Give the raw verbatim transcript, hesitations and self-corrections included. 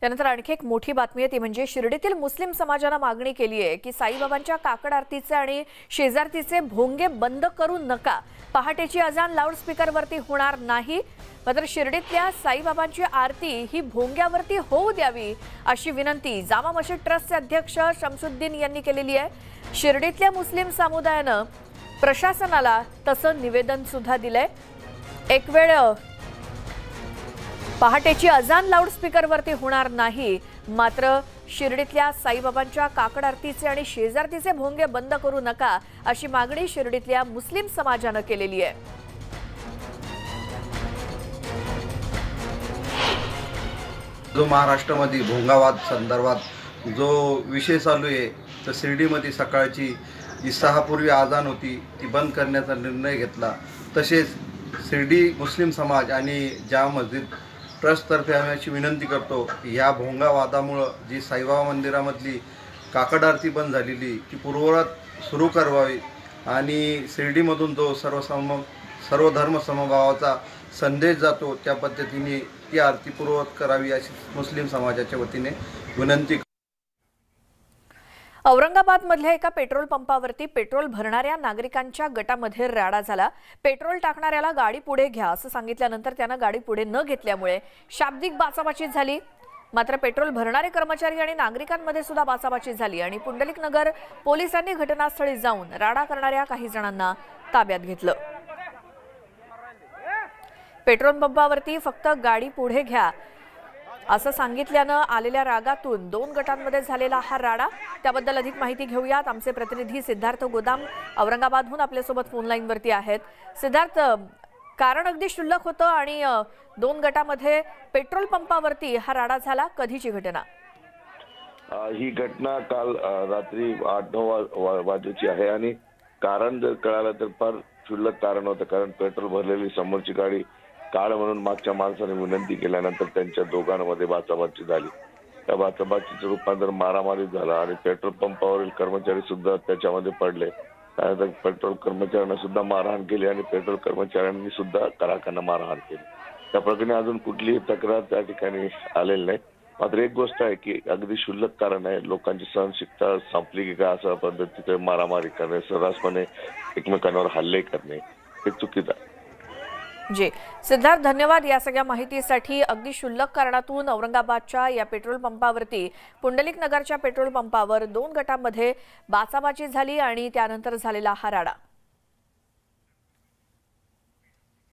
त्यानंतर आणखी एक मोठी बातमी आहे ती म्हणजे शिर्डीतील मुस्लिम समाजाने मागणी केली आहे की साईबाबांच्या काकड आरतीचे आणि शेजारतीचे भोंगे बंद करू नका। पहाटेची अजान लाऊडस्पीकरवरती होणार नाही, मात्र शिर्डीतल्या साईबाबांची आरती ही भोंग्यावरती होऊ द्यावी अशी विनंती जामा मशीद ट्रस्टचे अध्यक्ष शमसुद्दीन यांनी केलेली आहे। शिर्डीतल्या मुस्लिम समुदायाने प्रशासनाला तसं निवेदन सुद्धा दिलंय। एक वेळ पहाटेची अजान लाऊडस्पीकरवरती होणार नाही, मात्र शिर्डीतल्या साईबाबांच्या काकड आरतीचे आणि शेजारतीचे भोंगे बंद करू नका अशी मागणी शिर्डीतल्या मुस्लिम समाजाने केलेली आहे। जो महाराष्ट्रामध्ये भोंगावाद संदर्भात जो विषय चालू आहे, तर शिर्डीमध्ये सकाळची जी सहापूर्वी आजान होती ती बंद करण्याचा निर्णय घेतला। तसेच शिर्डी मुस्लिम समाज आणि जामा मस्जिद ट्रस्टतर्फे आम्ही अशी विनंती करतो की या भोंगावादामुळे जी साईबाबा मंदिरामधली काकड आरती बंद झालेली ती पूर्ववत सुरू करावी आणि शिर्डीमधून जो सर्व सम सर्व धर्म समभावाचा संदेश जातो त्या पद्धतीने ती आरती पूर्ववत करावी अशी मुस्लिम समाजाच्या वतीने विनंती। औरंगाबाद मधल्या एका पेट्रोल पंपावरती पेट्रोल भरणाऱ्या नागरिकांच्या गटामध्ये राडा झाला। पेट्रोल टाकणाऱ्याला गाडी पुढे घ्या असं सांगितल्यानंतर त्यानं गाडी पुढे न घेतल्यामुळे शाब्दिक बाचाबाची झाली। मात्र पेट्रोल भरणारे कर्मचारी आणि नागरिकांमध्ये सुद्धा बाचाबाची झाली आणि पुंडलिक नगर पोलिसांनी घटनास्थळी जाऊन राडा करणाऱ्या काही जणांना ताब्यात घेतलं। पेट्रोल पंपावरती फक्त गाडी पुढे घ्या असं सांगितल्यानं आलेल्या रागातून दोन गटांमध्ये झालेला हा राडा, त्याबद्दल अधिक माहिती घेऊयात। आमचे प्रतिनिधी सिद्धार्थ गोदाम औरंगाबादहून आपल्यासोबत फोन लाईन वरती आहेत। सिद्धार्थ, कारण अगदी क्षुल्लक होतं आणि दोन गटामध्ये पेट्रोल पंपावरती हा राडा झाला, कधीची घटना? ही घटना काल रात्री आठ नऊ वाजेची आहे आणि कारण जर कळालं तर फार क्षुल्लक कारण होतं, कारण पेट्रोल भरलेली समोरची गाडी काळ म्हणून मागच्या माणसाने विनंती केल्यानंतर त्यांच्या दोघांमध्ये बाचाबाची झाली। त्या बाचाबाचीचं रूपांतर मारामारीत झाला आणि पेट्रोल पंपावरील कर्मचारी सुद्धा त्याच्यामध्ये पडले। त्यानंतर पेट्रोल कर्मचाऱ्यांना सुद्धा मारहाण केली आणि पेट्रोल कर्मचाऱ्यांनी सुद्धा ग्राहकांना मारहाण केली। त्या प्रकरणी अजून कुठलीही तक्रार त्या ठिकाणी आलेली नाही। मात्र एक गोष्ट आहे की अगदी क्षुल्लक कारण आहे, लोकांची सहनशीलता संपली की काय अशा पद्धतीचे मारामारी करणे, सर्रासपणे एकमेकांवर हल्ले करणे हे चुकीचं आहे। जी सिद्धार्थ, धन्यवाद या सगळ्या माहितीसाठी। अगदी क्षुल्लक कारणातून औरंगाबादच्या या पेट्रोल पंपावरती पुंडलिक नगरच्या पेट्रोल पंपावर दोन गटांमध्ये बाचाबाची झाली आणि त्यानंतर झालेला हा राडा।